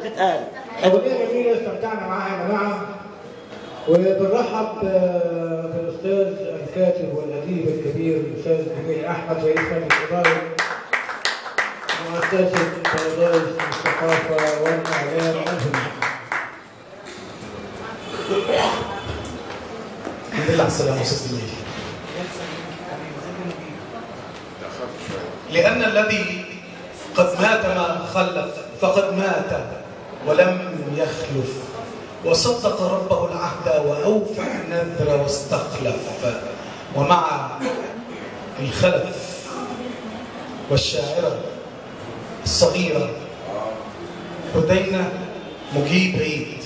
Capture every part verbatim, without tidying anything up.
تتقال. أغنية جميلة استمتعنا معاها يا جماعة، وبنرحب بالاستاذ الكاتب والاديب الكبير الاستاذ جميل احمد رئيس مجلس اداره مؤسسه بارادايس للثقافه والاعلام الفني. الحمد لله على السلامه استاذ جميل. لان الذي قد مات ما خلف فقد مات ولم يخلف، وصدق ربه العهد وأوفى النذر واستخلف. ومع الخلف والشاعرة الصغيرة هدينا مجيب عيد.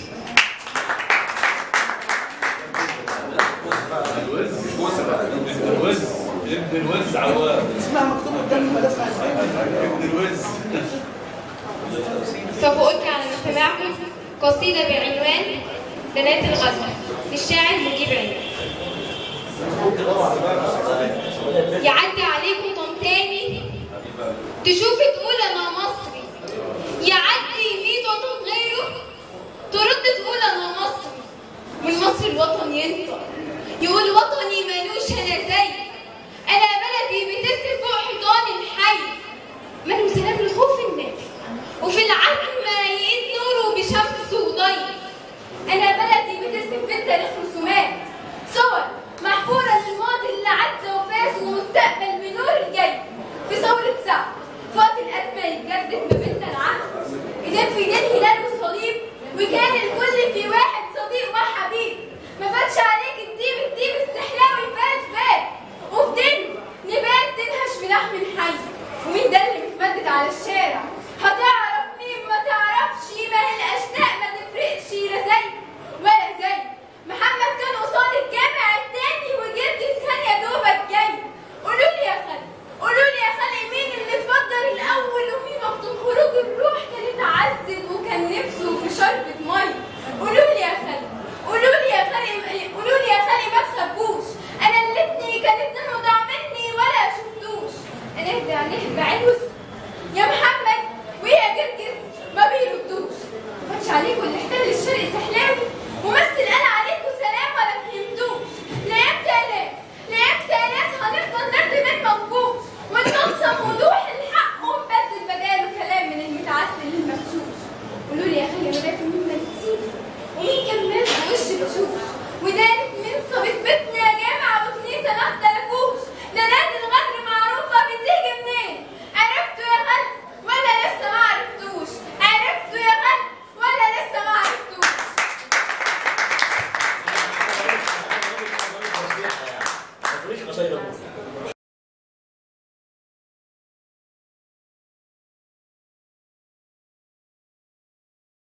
الوز ابن الوز عوام اسمها مكتوب قدامي ولا اسمها ابن الوز. سوف ألقي على مستمعكم قصيدة بعنوان بنات الغزل للشاعر مجيب عيد. يعدي عليكم طنطاني تشوف تقول أنا مصري، يعدي ميت وطن غيره ترد تقول أنا مصري. من مصر الوطن ينطق يقول وطني مالوش أنا زي، أنا بلدي بترسم فوق حيطان الحي، ماله سلام لخوف الناس وفي العتمة يقيد نوره بشمس وضي. أنا بلدي بترسم في التاريخ رسومات صور محفورة للماضي اللي عدى وفات ومستقبل بنور الجاي. في ثورة سعد في وقت الأزمة يتجدد ما بيننا العهد، إيدين في إيدين هلال وصليب، وكان الكل في واحد